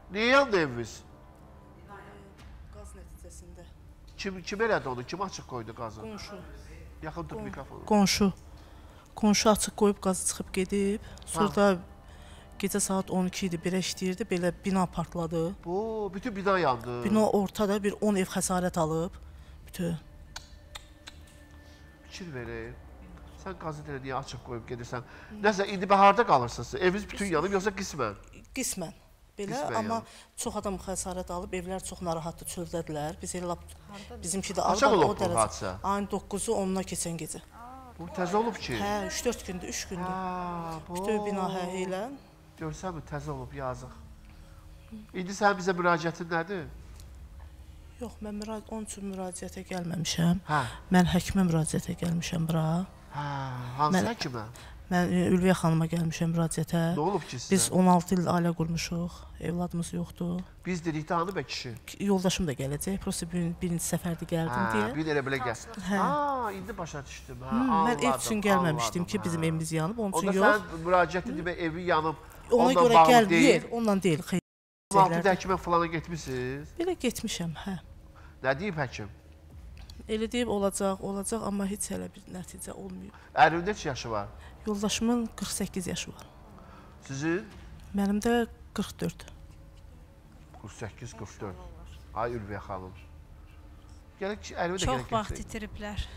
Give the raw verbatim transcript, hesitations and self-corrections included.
Niyə yandı evimiz? Qaz nəticəsində. Kim, kim elədi onu? Kim açıq qoydu qazı? Qonşu. Yaxın tut mikrofonu. Qonşu. Qonşu açıq qoyub qazı çıxıb gedib. Sonra da gecə saat on iki idi, birə işləyirdi. Belə bina partladı. Bu, bütün bina yandı. Bina ortada bir on ev xəsarət alıb. Bütün. Fikir verir. Sən qazı ilə niyə açıq qoyub gedirsən? Nəsə, indi baharda qalırsınız. Eviniz bütün yanıb, yoxsa qismən? Qismən. Belə, Qismən amma yanıb. çox adam xəsarət alıb, evlər çox narahatdır, çöldədilər. Biz elə lap, bizimki də Qaça olub bu hadisə? Ayın dokkuzu onuna keçən gecə. Bu təzə olub ki? Hə, üç dörd gündür, üç gündür. Hə, bu. Bütün bina hə elə. Görsənmi, təzə olub, yazıq. İndi sən bizə müraciətin nədir? Yox, mən müra onun üçün müraciətə gəlməmişəm. Hə. Mən həkimə müraciətə gəlmişəm bura. Hə, hansı Mən- həkimə? Mən e, Ülviyə xanıma gəlmişəm müraciətə. Nə olub ki sizə? Biz on altı il ailə qurmuşuq, evladımız yoxdur. Biz dedik də hanı bə kişi? Yoldaşım da gələcək, prosta bir, birinci səfərdə gəldim Hə, deyə. bir də elə belə gəl. Hə. Aa, indi başa düşdüm. Hə, Hmm, mən ev anladım, üçün gəlməmişdim anladım, ki, bizim hə. evimiz yanıb, onun üçün Onda yox. sən müraciət edib evi yanıb, Ona ondan görə bağlı gəl, deyil. deyil, ondan deyil. xeyr. on altı həkimə falana getmişsiniz. Belə getmişəm, hə. Nə deyib həkim? Elə deyib olacaq, olacaq, amma heç hələ bir nəticə olmuyor. Ərinin neçə yaşı var? Yoldaşımın qırx səkkiz yaşı var. Sizin? Mənim də qırx dörd. qırx səkkiz qırx dörd. Ay Ülviyə xanım. Gələk ki, ərimi də Çox gələk vaxt gətirək. itiriblər.